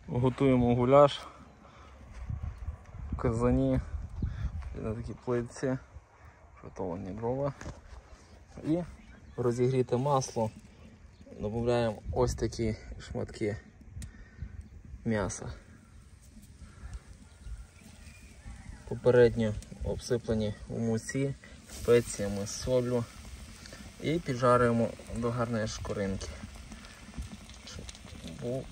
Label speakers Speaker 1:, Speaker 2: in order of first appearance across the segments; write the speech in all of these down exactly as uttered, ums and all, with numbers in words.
Speaker 1: Готуємо гуляш в казані на такій плитці, приготовлені дрова. І розігріте масло, додаємо ось такі шматки м'яса. Попередньо обсиплені в муці, спеціями, солью. І піджарюємо до гарної шкоринки. Щоб був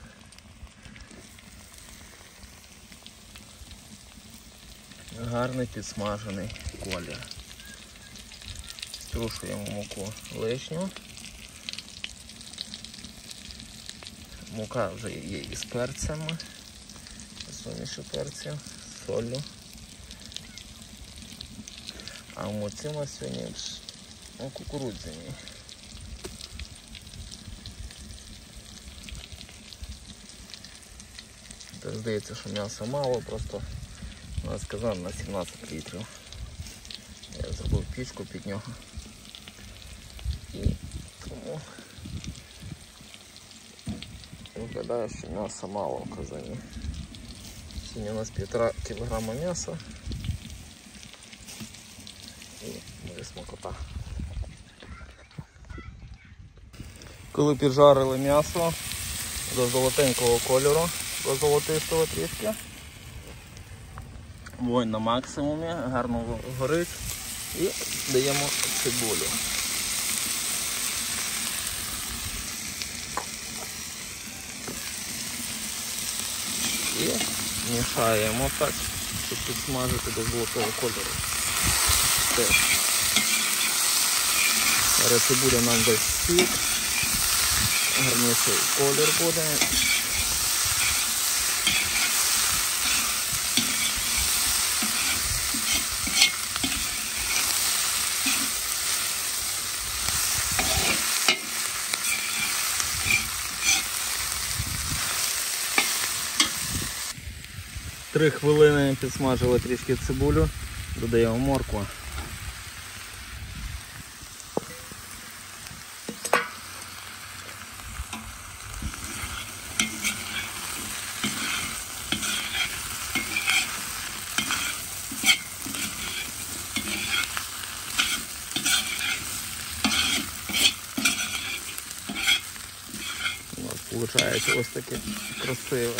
Speaker 1: гарний підсмажений колір. Струшуємо муку лишню. Мука вже є із перцями, суміші перців, солью. А в муці у нас сьогодні кукурудзяні. Так, здається, що м'яса мало, просто у нас казан на сімнадцять літрів. Я зробив пічку під нього. І тому виглядає, що м'яса мало в казані. Сьогодні у нас півтора кілограма м'яса. І буде смакота. Коли піджарили м'ясо до золотенького кольору, до золотистого трішки, вогонь на максимумі, гарно горить, і даємо цибулю. І мішаємо так, щоб підсмажити до золотого кольору. Теж. Зараз цибуля нам дасть сік, гарніший колір буде. Три хвилини підсмажили трішки цибулю, додаємо моркву. У нас виходить ось таке красиве.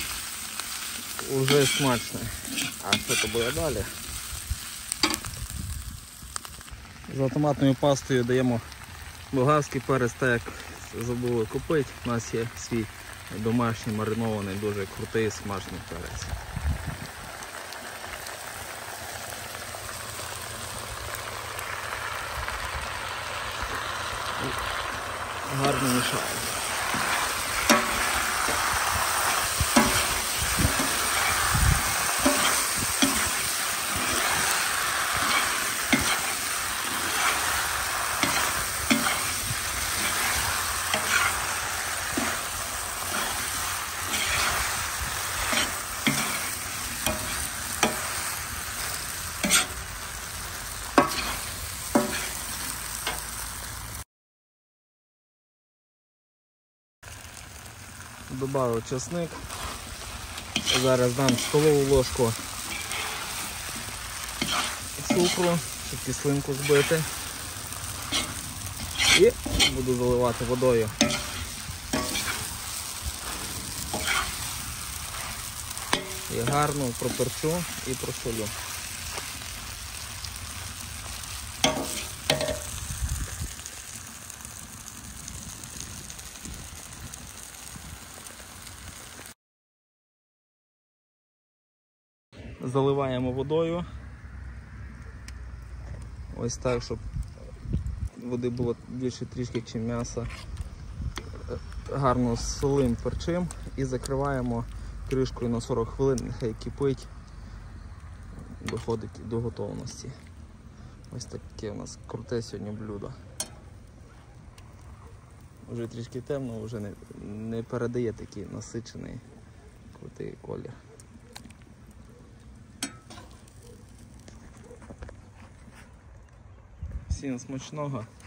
Speaker 1: Уже смачно. А що то буде далі? За томатною пастою даємо болгарський перець, так як забули купити. У нас є свій домашній маринований, дуже крутий смачний перець. Гарно мішаємо. Добавив чесник. Зараз дам столову ложку цукру, щоб кислинку збити. І буду заливати водою. І гарно проперчу і просолю. Заливаємо водою, ось так, щоб води було більше трішки, ніж м'яса. Гарно солим, перчим і закриваємо кришкою на сорок хвилин, нехай кипить, доходить до готовності. Ось таке у нас круте сьогодні блюдо. Вже трішки темно, вже не, не передає такий насичений, крутий колір. Всім смачного!